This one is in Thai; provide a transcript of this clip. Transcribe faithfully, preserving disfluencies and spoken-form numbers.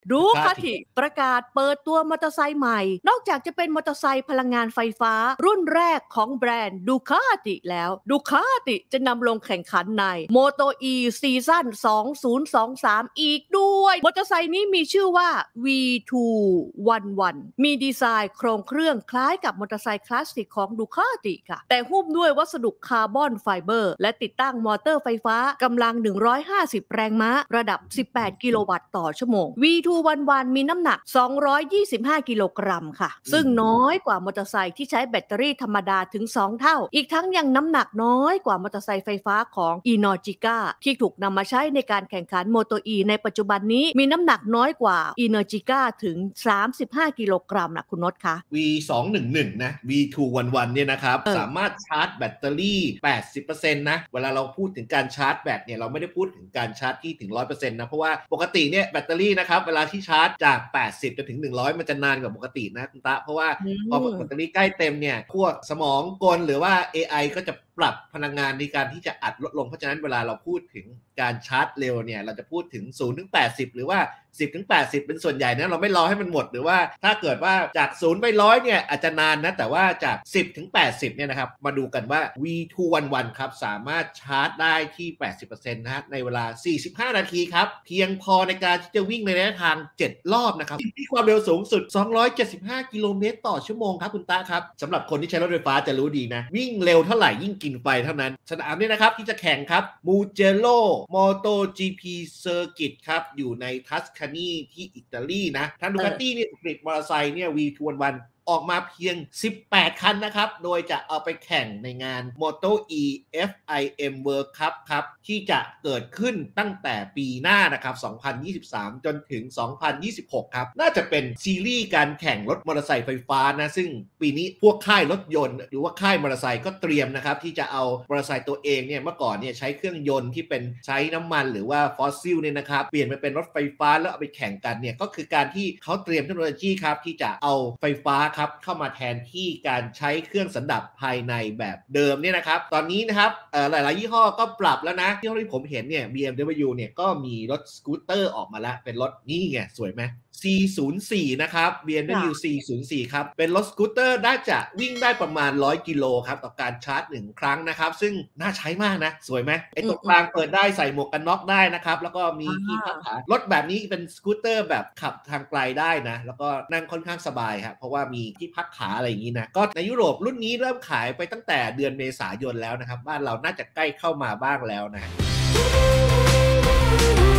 ดูคาติประกาศเปิดตัวมอเตอร์ไซค์ใหม่นอกจากจะเป็นมอเตอร์ไซค์พลังงานไฟฟ้ารุ่นแรกของแบรนด์ดูคาติแล้วดูคาติจะนำลงแข่งขันใน Moto E ซีซั่นสองพันยี่สิบสามอีกด้วยมอเตอร์ไซค์นี้มีชื่อว่า วี ทู สิบเอ็ด มีดีไซน์โครงเครื่องคล้ายกับมอเตอร์ไซค์คลาสสิกของดูคาติค่ะแต่หุ้มด้วยวัสดุคาร์บอนไฟเบอร์และติดตั้งมอเตอร์ไฟฟ้ากำลังหนึ่งร้อยห้าสิบแรงม้าระดับสิบแปดกิโลวัตต์ต่อชั่วโมง วี ทู สิบเอ็ด มีน้ำหนักสองร้อยยี่สิบห้ากิโลกรัมค่ะซึ่งน้อยกว่ามอเตอร์ไซค์ที่ใช้แบตเตอรี่ธรรมดาถึงสองเท่าอีกทั้งยังน้ำหนักน้อยกว่ามอเตอร์ไซค์ไฟฟ้าของ Energica ที่ถูกนำมาใช้ในการแข่งขัน Moto E ในปัจจุบันนี้มีน้ำหนักน้อยกว่า Energica ถึงสามสิบห้ากิโลกรัมนะคุณนศคะวี สองพันสิบเอ็ด นะ วี ทู สิบเอ็ด เนี่ยนะครับสามารถชาร์จแบตเตอรี่ แปดสิบเปอร์เซ็นต์ นะเวลาเราพูดถึงการชาร์จแบตเนี่ยเราไม่ได้พูดถึงการชาร์จที่ถึง หนึ่งร้อยเปอร์เซ็นต์ นะเพราะว่าปกติเนี่ยแบตเตอรี่นะครับเวลาที่ชาร์จจากแปดสิบจนถึงหนึ่งร้อยมันจะนานกว่าปกตินะคุณตะเพราะว่าพอแบตเตอรี่ใกล้เต็มเนี่ยพวกสมองกลหรือว่า เอ ไอ ก็จะปรับพลังงานในการที่จะอัดลดลงเพราะฉะนั้นเวลาเราพูดถึงการชาร์จเร็วเนี่ยเราจะพูดถึง ศูนย์ถึงแปดสิบ หรือว่า สิบถึงแปดสิบ เป็นส่วนใหญ่นะเราไม่รอให้มันหมดหรือว่าถ้าเกิดว่าจากศูนย์ไปหนึ่งร้อยเนี่ยอาจจะนานนะแต่ว่าจากสิบถึงแปดสิบเนี่ยนะครับมาดูกันว่า วี ทู สิบเอ็ด ครับสามารถชาร์จได้ที่ แปดสิบเปอร์เซ็นต์ นะฮะในเวลาสี่สิบห้านาทีครับเพียงพอในการที่จะวิ่งในระยะทางเจ็ดรอบนะครับที่ความเร็วสูงสุดสองร้อยเจ็ดสิบห้ากิโลเมตรต่อชั่วโมงครับคุณตาครับสำหรับคนที่ใช้รถไฟฟ้าจะรู้ดีนะวิ่งเร็วเท่าไหร่ยิ่งกินไฟเท่านั้นสนามนี้นะครับที่จะแข่งครับ Mugello MotoGP Circuit ครับอยู่ในทัสคานีที่อิตาลีนะทางดูคาตี้เนี่ยผลิตมอเตอร์ไซค์เนี่ย วี ทู สิบเอ็ด ออกมาเพียงสิบแปดคันนะครับโดยจะเอาไปแข่งในงาน Moto E เอฟ ไอ เอ็ม World Cup ครับที่จะเกิดขึ้นตั้งแต่ปีหน้านะครับสองพันยี่สิบสามจนถึงสองพันยี่สิบหกครับน่าจะเป็นซีรีส์การแข่งรถมอเตอร์ไซค์ไฟฟ้านะซึ่งปีนี้พวกค่ายรถยนต์หรือว่าค่ายมอเตอร์ไซค์ก็เตรียมนะครับที่จะเอามอเตอร์ไซค์ตัวเองเนี่ยเมื่อก่อนเนี่ยใช้เครื่องยนต์ที่เป็นใช้น้ำมันหรือว่าฟอสซิลเนี่ยนะครับเปลี่ยนมาเป็นรถไฟฟ้าแล้วเอาไปแข่งกันเนี่ยก็คือการที่เขาเตรียมเทคโนโลยีครับที่จะเอาไฟฟ้าครับเข้ามาแทนที่การใช้เครื่องสันดาปภายในแบบเดิมเนี่ยนะครับตอนนี้นะครับหลายๆยี่ห้อก็ปรับแล้วนะที่ที่ผมเห็นเนี่ย บี เอ็ม ดับเบิลยู เนี่ยก็มีรถสกูตเตอร์ออกมาแล้วเป็นรถนี่ไงสวยไหม ซี ศูนย์ สี่ นะครับ บี เอ็ม ดับเบิลยู ซี ศูนย์ สี่ ครับเป็นรถสกูตเตอร์น่าจะวิ่งได้ประมาณหนึ่งร้อยกิโลครับต่อการชาร์จหนึ่งครั้งนะครับซึ่งน่าใช้มากนะสวยไหมไอ้ตรงกลางเปิดได้ใส่หมวกกันน็อกได้นะครับแล้วก็มีที่พักขารถแบบนี้เป็นสกูตเตอร์แบบขับทางไกลได้นะแล้วก็นั่งค่อนข้างสบายครับเพราะว่ามีที่พักขาอะไรอย่างนี้นะก็ในยุโรปรุ่นนี้เริ่มขายไปตั้งแต่เดือนเมษายนแล้วนะครับบ้านเราน่าจะใกล้เข้ามาบ้างแล้วนะ